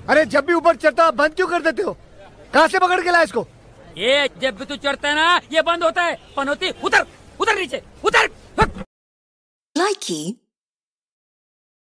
अरे जब भी ऊपर चढ़ता बंद क्यों कर देते हो? कहाँ से पकड़ के लाया इसको? ये जब भी तू चढ़ता है ना ये बंद होता है। पनौती उतर, उतर नीचे, उतर। Likey